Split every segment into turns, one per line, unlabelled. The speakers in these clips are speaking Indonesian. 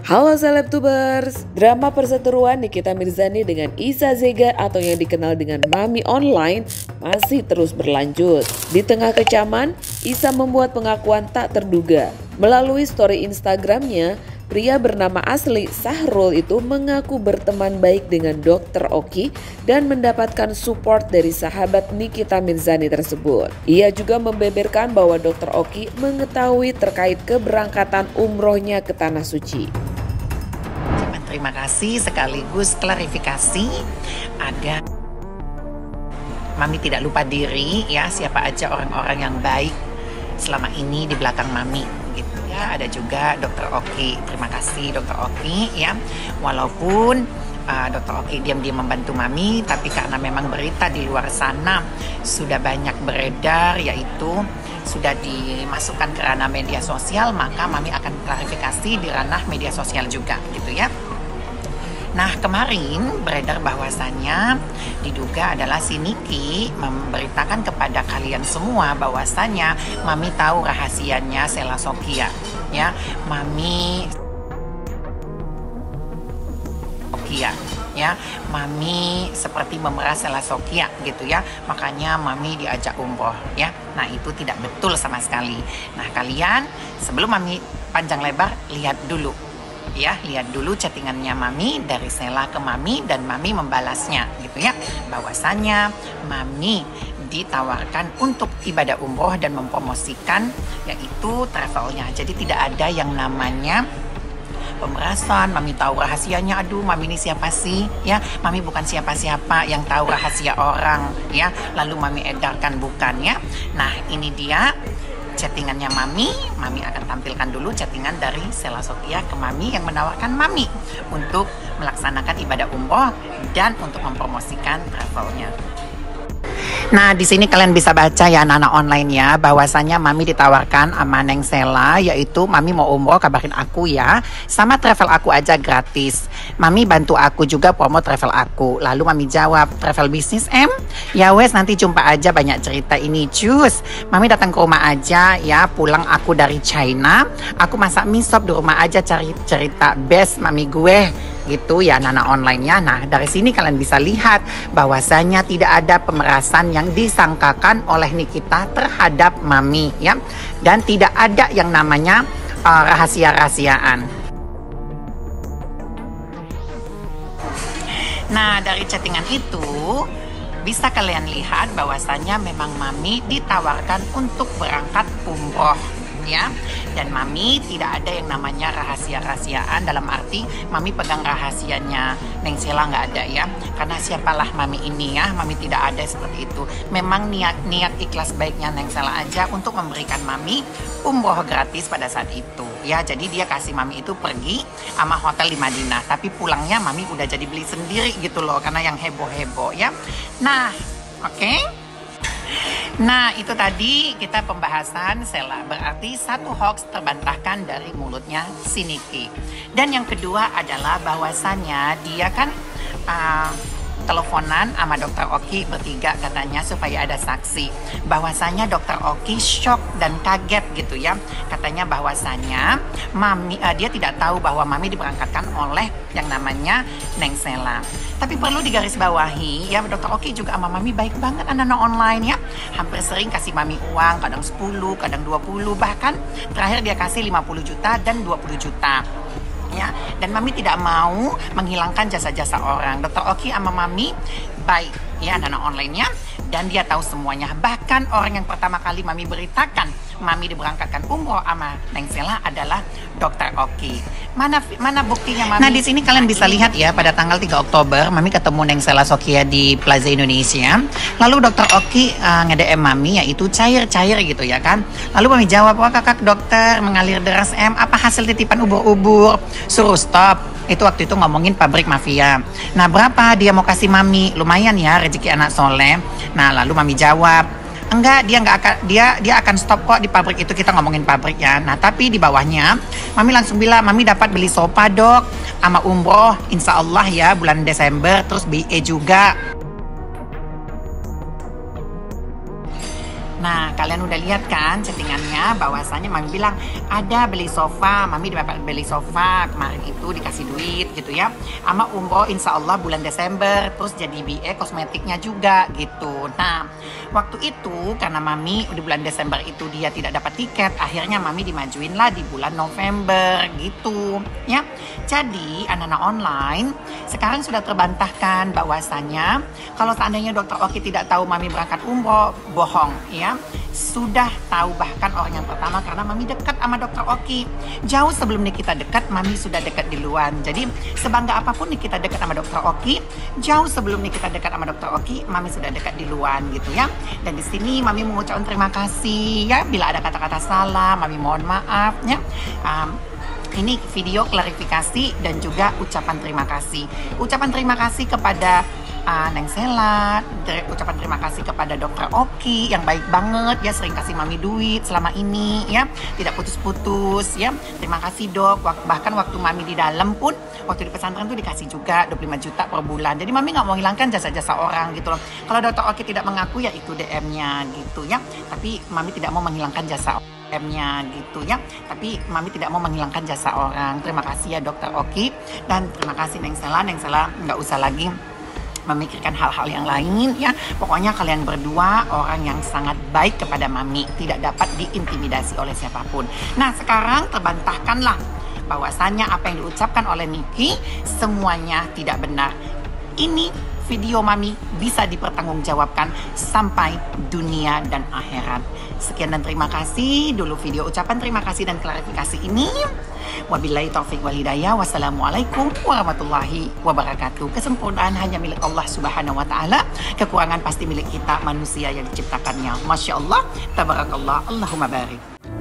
Halo Selebtubers, drama perseteruan Nikita Mirzani dengan Isa Zega atau yang dikenal dengan Mami Online masih terus berlanjut. Di tengah kecaman, Isa membuat pengakuan tak terduga. Melalui story Instagramnya, pria bernama asli Sahrul itu mengaku berteman baik dengan Dr. Oki dan mendapatkan support dari sahabat Nikita Mirzani tersebut. Ia juga membeberkan bahwa Dr. Oki mengetahui terkait keberangkatan umrohnya ke Tanah Suci.
Terima kasih sekaligus klarifikasi agar Mami tidak lupa diri ya, siapa aja orang-orang yang baik selama ini di belakang Mami gitu ya. Ada juga Dr. Oki, terima kasih Dr. Oki ya, walaupun Dr. Oki diam-diam membantu Mami, tapi karena memang berita di luar sana sudah banyak beredar, yaitu sudah dimasukkan ke ranah media sosial, maka Mami akan klarifikasi di ranah media sosial juga gitu ya. Nah, kemarin beredar bahwasannya diduga adalah si Niki memberitakan kepada kalian semua bahwasannya Mami tahu rahasianya Sela Sofia ya. Mami Sofia ya, Mami seperti memeras Sela Sofia gitu ya. Makanya Mami diajak umroh ya. Nah, itu tidak betul sama sekali. Nah, kalian sebelum Mami panjang lebar lihat dulu ya, lihat dulu chattingannya Mami dari Sela ke Mami dan Mami membalasnya gitu ya, bahwasannya Mami ditawarkan untuk ibadah umroh dan mempromosikan yaitu travelnya. Jadi tidak ada yang namanya pemerasan. Mami tahu rahasianya, aduh Mami ini siapa sih ya, Mami bukan siapa-siapa yang tahu rahasia orang ya lalu Mami edarkan, bukan ya. Nah, ini dia chattingannya Mami. Mami akan tampilkan dulu chattingan dari Sela Sofia ke Mami yang menawarkan Mami untuk melaksanakan ibadah umroh dan untuk mempromosikan travelnya. Nah, di sini kalian bisa baca ya anak-anak online ya, bahwasannya Mami ditawarkan sama Neng Sela, yaitu Mami mau umroh kabarin aku ya, sama travel aku aja gratis. Mami bantu aku juga promo travel aku. Lalu Mami jawab, travel bisnis ya wes nanti jumpa aja, banyak cerita ini cus. Mami datang ke rumah aja ya, pulang aku dari China, aku masak mie sop di rumah aja, cari cerita best Mami gue gitu ya anak-anak online ya. Nah, dari sini kalian bisa lihat bahwasanya tidak ada pemerasan yang disangkakan oleh Nikita terhadap Mami ya, dan tidak ada yang namanya rahasia-rahasiaan. Nah, dari chattingan itu bisa kalian lihat bahwasanya memang Mami ditawarkan untuk berangkat umroh ya, dan Mami tidak ada yang namanya rahasia-rahasiaan, dalam arti Mami pegang rahasianya Neng Sela nggak ada ya, karena siapalah Mami ini ya, Mami tidak ada seperti itu. Memang niat ikhlas baiknya Neng Sela aja untuk memberikan Mami umroh gratis pada saat itu ya. Jadi dia kasih Mami itu pergi sama hotel di Madinah, tapi pulangnya Mami udah jadi beli sendiri gitu loh, karena yang heboh-heboh ya. Nah, oke. Nah, itu tadi kita pembahasan Sela. Berarti satu hoax terbantahkan dari mulutnya si Niki. Dan yang kedua adalah bahwasannya dia kan teleponan sama Dr. Oki bertiga katanya supaya ada saksi. Bahwasanya Dr. Oki shock dan kaget gitu ya. Katanya bahwasanya Mami dia tidak tahu bahwa Mami diberangkatkan oleh yang namanya Neng Sela. Tapi perlu digarisbawahi ya, Dr. Oki juga sama Mami baik banget anak-anak online ya. Hampir sering kasih Mami uang, kadang 10, kadang 20, bahkan terakhir dia kasih 50 juta dan 20 juta. Ya, dan Mami tidak mau menghilangkan jasa-jasa orang. Dr. Oki sama Mami baik ya anak-anak online-nya, dan dia tahu semuanya. Bahkan orang yang pertama kali Mami beritakan Mami diberangkatkan umroh sama Neng Sela adalah Dr. Oki. Mana buktinya Mami? Nah, di sini kalian bisa lihat ya, pada tanggal 3 Oktober Mami ketemu Neng Sela Sofia di Plaza Indonesia. Lalu Dr. Oki nge-DM Mami, yaitu cair-cair gitu ya kan. Lalu Mami jawab, wah kakak dokter mengalir deras apa hasil titipan ubur-ubur? Suruh stop. Itu waktu itu ngomongin pabrik mafia. Nah, berapa dia mau kasih Mami? Lumayan ya, rezeki anak soleh. Nah, lalu Mami jawab, enggak, dia akan stop kok di pabrik itu, kita ngomongin pabrik ya. Nah, tapi di bawahnya Mami langsung bilang, Mami dapat beli sofa dok sama umroh insya Allah ya bulan Desember, terus BE juga. Nah, kalian udah lihat kan chattingannya bahwasanya Mami bilang ada beli sofa, Mami dapat beli sofa kemarin itu dikasih duit gitu ya. Sama umroh insya Allah bulan Desember, terus jadi BA kosmetiknya juga gitu. Nah waktu itu karena Mami di bulan Desember itu dia tidak dapat tiket, akhirnya Mami dimajuin lah di bulan November gitu ya. Jadi anak-anak online sekarang sudah terbantahkan bahwasanya kalau seandainya Dokter Oki tidak tahu Mami berangkat umroh, bohong ya. Sudah tahu bahkan orang yang pertama karena Mami dekat sama Dokter Oki. Jauh sebelum Nikita dekat, Mami sudah dekat duluan. Jadi sebangga apapun Nikita dekat sama Dokter Oki, jauh sebelum Nikita dekat sama Dokter Oki, Mami sudah dekat duluan gitu ya. Dan di sini Mami mengucapkan terima kasih ya. Bila ada kata-kata salah, Mami mohon maaf ya. Ini video klarifikasi dan juga ucapan terima kasih. Ucapan terima kasih kepada Neng Sela, ucapan terima kasih kepada Dokter Oki yang baik banget ya, sering kasih Mami duit selama ini ya, tidak putus-putus ya. Terima kasih Dok. Bahkan waktu Mami di dalam pun, waktu di pesantren tuh dikasih juga 25 juta per bulan. Jadi Mami nggak mau hilangkan jasa-jasa orang gitu loh. Kalau Dokter Oki tidak mengaku ya itu DM-nya gitu ya. Tapi Mami tidak mau menghilangkan jasa DM-nya gitu ya. Tapi Mami tidak mau menghilangkan jasa orang. Terima kasih ya Dokter Oki, dan terima kasih Neng Sela. Neng Sela nggak usah lagi memikirkan hal-hal yang lain ya. Pokoknya kalian berdua orang yang sangat baik kepada Mami, tidak dapat diintimidasi oleh siapapun. Nah sekarang terbantahkanlah bahwasannya apa yang diucapkan oleh Niki semuanya tidak benar. Ini video Mami bisa dipertanggungjawabkan sampai dunia dan akhirat. Sekian dan terima kasih dulu video ucapan terima kasih dan klarifikasi ini. Wabillahi taufik wal hidayah. Wassalamualaikum warahmatullahi wabarakatuh. Kesempurnaan hanya milik Allah Subhanahu wa taala. Kekurangan pasti milik kita manusia yang diciptakannya. Masya Allah, tabarakallah, Allahumma barik.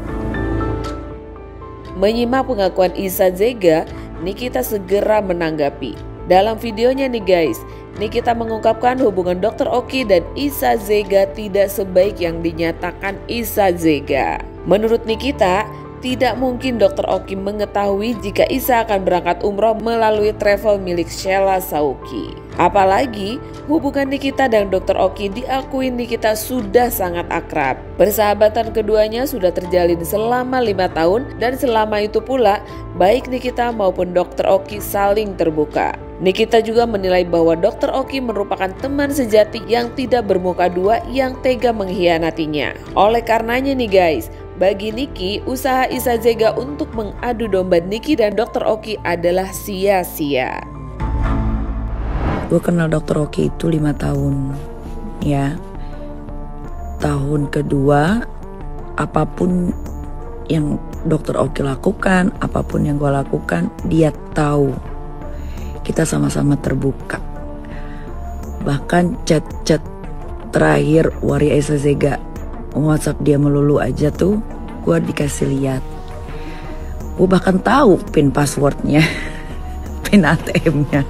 Menyimak pengakuan Isa Zega, Nikita segera menanggapi. Dalam videonya nih guys, Nikita mengungkapkan hubungan Dokter Oki dan Isa Zega tidak sebaik yang dinyatakan Isa Zega. Menurut Nikita, tidak mungkin Dokter Oki mengetahui jika Isa akan berangkat umroh melalui travel milik Sheila Sauki. Apalagi hubungan Nikita dan Dokter Oki diakui Nikita sudah sangat akrab. Persahabatan keduanya sudah terjalin selama 5 tahun dan selama itu pula baik Nikita maupun Dokter Oki saling terbuka. Nikita juga menilai bahwa Dokter Oki merupakan teman sejati yang tidak bermuka dua yang tega mengkhianatinya. Oleh karenanya nih guys, bagi Niki, usaha Isa Zega untuk mengadu domba Niki dan Dokter Oki adalah sia-sia.
Gue kenal Dokter Oki itu 5 tahun ya. Tahun kedua, apapun yang Dokter Oki lakukan, apapun yang gue lakukan, dia tahu. Kita sama-sama terbuka. Bahkan chat-chat terakhir Waria Isa Zega, WhatsApp dia melulu aja tuh, gue dikasih lihat. Gue bahkan tahu pin passwordnya, pin ATM-nya.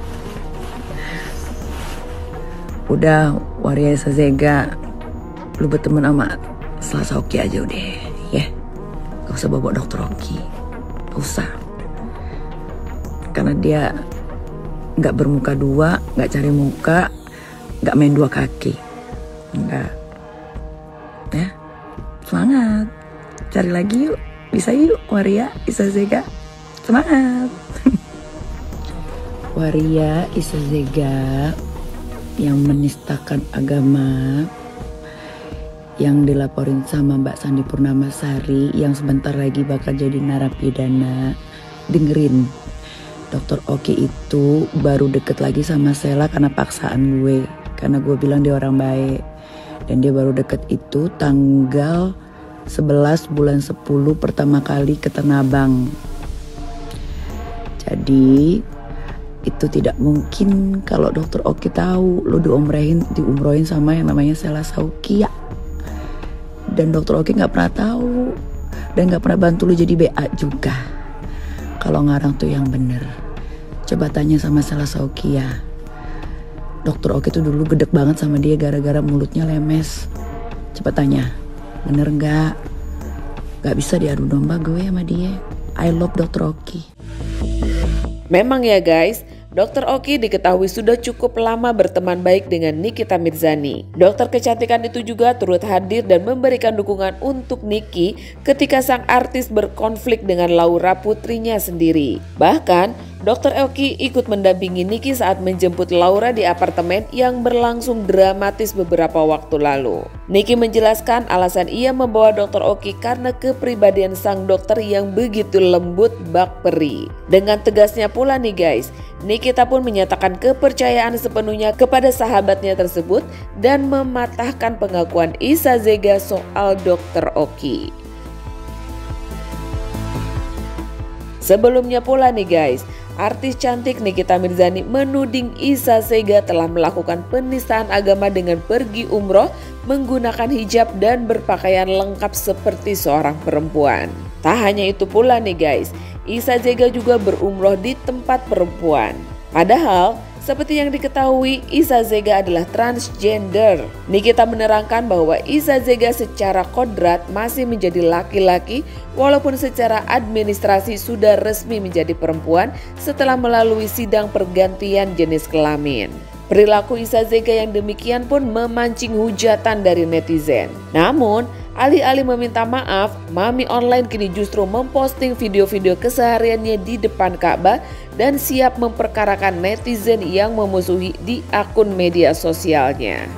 Udah Waria Isa Zega, lu berteman sama Selasa Oki aja udah ya. Gak usah bawa Dokter Oki, gak usah. Karena dia gak bermuka dua, gak cari muka, gak main dua kaki. Enggak. Ya, semangat. Cari lagi yuk, bisa yuk Waria Isa Zega. Semangat. Waria Isa Zega yang menistakan agama, yang dilaporin sama Mbak Sandi Purnamasari, yang sebentar lagi bakal jadi narapidana. Dengerin, Dokter Oki itu baru deket lagi sama Sela karena paksaan gue, karena gue bilang dia orang baik. Dan dia baru deket itu tanggal 11 bulan 10 pertama kali ke Tanah Abang. Jadi itu tidak mungkin kalau Dokter Oki tahu lo diumrohin sama yang namanya Sheila Sauki ya. Dan Dokter Oki nggak pernah tahu dan nggak pernah bantu lo jadi BA juga. Kalau ngarang tuh yang bener. Coba tanya sama Sheila Sauki ya. Dokter Oki tuh dulu gedek banget sama dia gara-gara mulutnya lemes. Coba tanya, bener nggak? Gak bisa diadu domba gue sama dia. I love Dokter Oki.
Memang ya guys, Dr. Oki diketahui sudah cukup lama berteman baik dengan Nikita Mirzani. Dokter kecantikan itu juga turut hadir dan memberikan dukungan untuk Niki ketika sang artis berkonflik dengan Laura putrinya sendiri. Bahkan, Dr. Oki ikut mendampingi Niki saat menjemput Laura di apartemen yang berlangsung dramatis beberapa waktu lalu. Niki menjelaskan alasan ia membawa Dr. Oki karena kepribadian sang dokter yang begitu lembut bak peri. Dengan tegasnya pula nih guys, Nikita pun menyatakan kepercayaan sepenuhnya kepada sahabatnya tersebut dan mematahkan pengakuan Isa Zega soal Dr. Oki. Sebelumnya pula nih guys, artis cantik Nikita Mirzani menuding Isa Zega telah melakukan penistaan agama dengan pergi umroh menggunakan hijab dan berpakaian lengkap seperti seorang perempuan. Tak hanya itu pula nih guys, Isa Zega juga berumroh di tempat perempuan. Padahal, seperti yang diketahui, Isa Zega adalah transgender. Nikita menerangkan bahwa Isa Zega secara kodrat masih menjadi laki-laki walaupun secara administrasi sudah resmi menjadi perempuan setelah melalui sidang pergantian jenis kelamin. Perilaku Isa Zega yang demikian pun memancing hujatan dari netizen. Namun, alih-alih meminta maaf, Mami Online kini justru memposting video-video kesehariannya di depan Ka'bah dan siap memperkarakan netizen yang memusuhi di akun media sosialnya.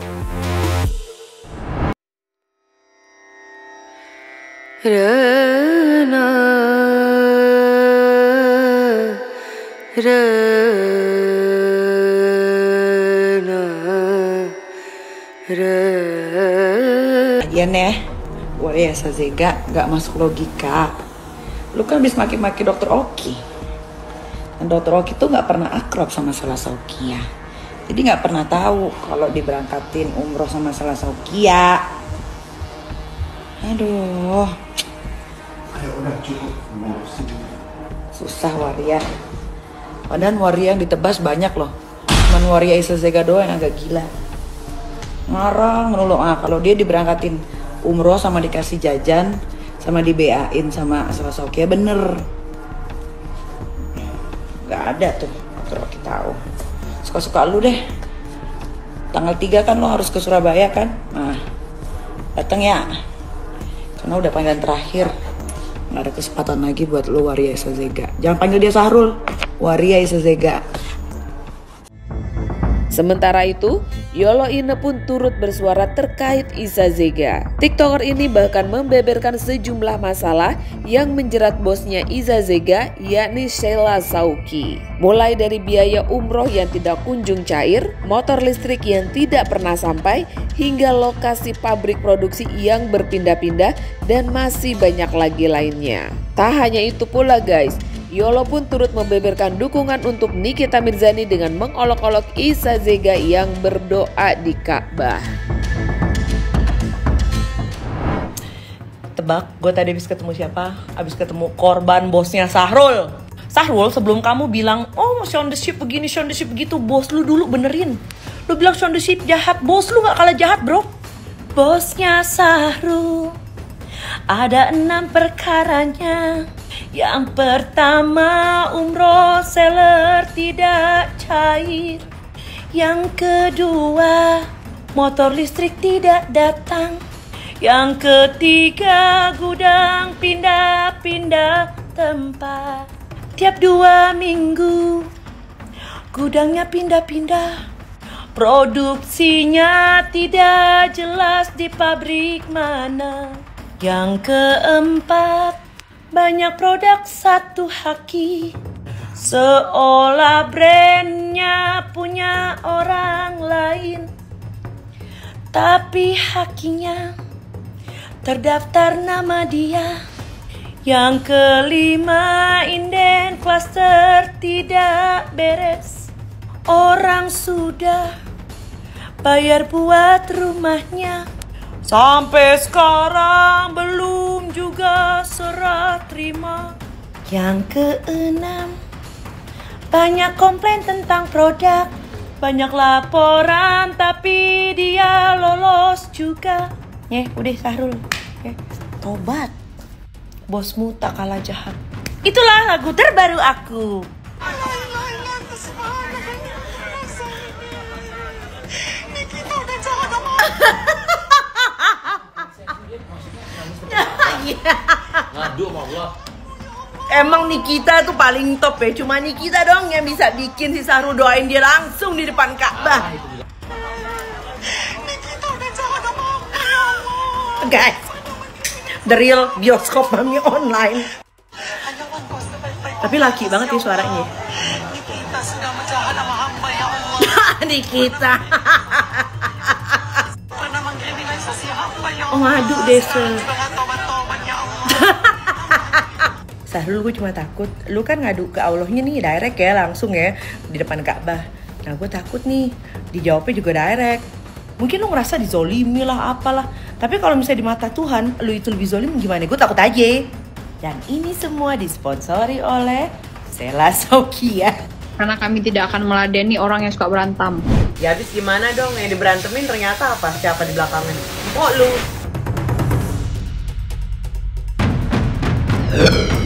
Lagian ya, Waria Isa Zega gak masuk logika. Lu kan habis maki-maki Dr. Oki. Dan Dr. Oki tuh gak pernah akrab sama Selasa-Okia. Jadi gak pernah tahu kalau diberangkatin umroh sama Selasa-Okia. Aduh.
Ayo udah cukup ngurusin.
Susah Waria. Padahal Waria yang ditebas banyak loh. Cuman Waria Isa Zega doang yang agak gila. Ngarang melulu, kalau dia diberangkatin umroh sama dikasih jajan sama di BA-in sama Selasa-Okia bener. Gak ada tuh, Dr. Oki tahu. Suka-suka lu deh. Tanggal 3 kan lo harus ke Surabaya kan? Nah, dateng ya. Karena udah panggilan terakhir. Gak ada kesempatan lagi buat lo Waria Isa Zega. Jangan panggil dia Sahrul, Waria Isa Zega.
Sementara itu, Yolo Ine pun turut bersuara terkait Isa Zega. TikToker ini bahkan membeberkan sejumlah masalah yang menjerat bosnya Isa Zega, yakni Sheila Sauki. Mulai dari biaya umroh yang tidak kunjung cair, motor listrik yang tidak pernah sampai, hingga lokasi pabrik produksi yang berpindah-pindah, dan masih banyak lagi lainnya. Tak hanya itu pula guys, Yolo pun turut membeberkan dukungan untuk Nikita Mirzani dengan mengolok-olok Isa Zega yang berdoa di Ka'bah.
Tebak, gue tadi habis ketemu siapa? Habis ketemu korban bosnya Sahrul. Sahrul, sebelum kamu bilang, oh Shaun the Sheep begini, Shaun the Sheep begitu, bos lu dulu benerin. Lu bilang Shaun the Sheep jahat, bos lu gak kalah jahat bro. Bosnya Sahrul, ada 6 perkaranya. Yang pertama, umroh seller tidak cair. Yang kedua, motor listrik tidak datang. Yang ketiga, gudang pindah-pindah tempat. Tiap 2 minggu, gudangnya pindah-pindah. Produksinya tidak jelas di pabrik mana. Yang keempat, banyak produk satu haki, seolah brandnya punya orang lain, tapi hakinya terdaftar nama dia. Yang kelima, inden klaster tidak beres. Orang sudah bayar buat rumahnya, sampai sekarang belum juga serah terima. Yang keenam, banyak komplain tentang produk. Banyak laporan tapi dia lolos juga. Udah Sahrul, tobat. Bosmu tak kalah jahat. Itulah lagu terbaru aku.
Ngadu sama Allah.
Emang Nikita tuh paling top ya. Cuma Nikita dong yang bisa bikin si Sahrul doain dia langsung di depan Ka'bah. Guys, the real bioskop Mami online. Tapi laki banget ya suaranya.
Nikita sudah menjahat sama hamba ya Allah.
Nikita.
Pernah mengkriminalisasi hamba ya Allah.
Oh ngadu deh Sul.
Dengan tobat-tobat ya Allah.
Sahrul, gue cuma takut lu kan ngadu ke Allahnya nih direct ya, langsung ya di depan Ka'bah. Nah gue takut nih dijawabnya juga direct. Mungkin lu ngerasa dizolimi lah apalah. Tapi kalau misalnya di mata Tuhan lu itu lebih zolim gimana? Gue takut aja. Dan ini semua disponsori oleh Sela Saukia.
Karena kami tidak akan meladeni orang yang suka berantem.
Ya habis gimana dong, yang diberantemin ternyata apa? Siapa di belakangnya? Oh lu.